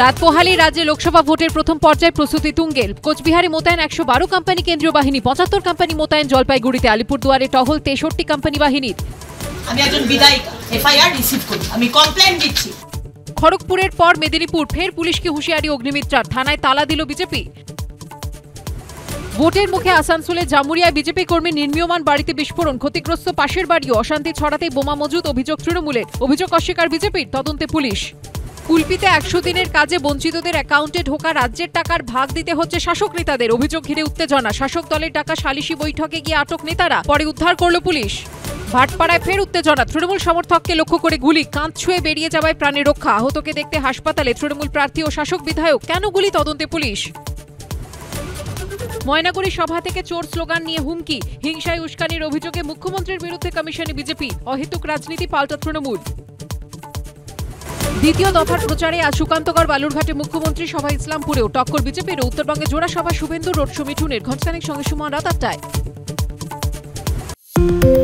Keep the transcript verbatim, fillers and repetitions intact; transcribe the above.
রাত পোহালেই রাজ্যে লোকসভা ভোটের প্রথম পর্যায়ে প্রস্তুতি তুঙ্গে। কোচবিহারে মোতায়েন একশো বারো কোম্পানি কেন্দ্রীয় বাহিনী, পঁচাত্তর কোম্পানি মোতায়েন জলপাইগুড়িতে, আলিপুরদুয়ারে টহল তেষট্টি কোম্পানি বাহিনীর। আমি একজন বিধায়িকা, এফআইআর রিসিভ করি, আমি কমপ্লেইন দিচ্ছি। খড়গপুরের পর মেদিনীপুর, ফের পুলিশকে হুঁশিয়ারি অগ্নিমিত্রার, থানায় তালা দিল বিজেপি। ভোটের মুখে আসানসোলে জামুরিয়ায় বিজেপি কর্মী নির্মীয়মান বাড়িতে বিস্ফোরণ, ক্ষতিগ্রস্ত পাশের বাড়িও, অশান্তি ছড়াতেই বোমা মজুত, অভিযোগ তৃণমূলের, অভিযোগ অস্বীকার বিজেপির, তদন্তে পুলিশ। কুলপিতে একশো দিনের কাজে বঞ্চিতদের অ্যাকাউন্টে ঢোকা রাজ্যের টাকার ভাগ দিতে হচ্ছে শাসক নেতাদের, অভিযোগ ঘিরে উত্তেজনা, শাসক দলের টাকা সালিশি বৈঠকে গিয়ে আটক নেতারা, পরে উদ্ধার করল পুলিশ। ভাটপাড়ায় ফের উত্তেজনা, তৃণমূল সমর্থককে লক্ষ্য করে গুলি, কাঁধ ছুঁয়ে বেরিয়ে যাওয়ায় প্রাণের রক্ষা, আহতকে দেখতে হাসপাতালে তৃণমূল প্রার্থী ও শাসক বিধায়ক, কেন গুলি তদন্তে পুলিশ। ময়নাগুড়ি সভা থেকে চোর স্লোগান নিয়ে হুমকি, হিংসায় উস্কানির অভিযোগে মুখ্যমন্ত্রীর বিরুদ্ধে কমিশনে বিজেপি, অহেতুক রাজনীতি পাল্টা তৃণমূল। দ্বিতীয় দফার প্রচারে আজ সুকান্তগড় বালুরঘাটে মুখ্যমন্ত্রী সভা, ইসলামপুরেও টক্কর বিজেপির, উত্তরবঙ্গে জোড়া সভা শুভেন্দু রোড শো মিঠুনের, ঘণ্টাখানেক সঙ্গে সমান রাত আটটায়।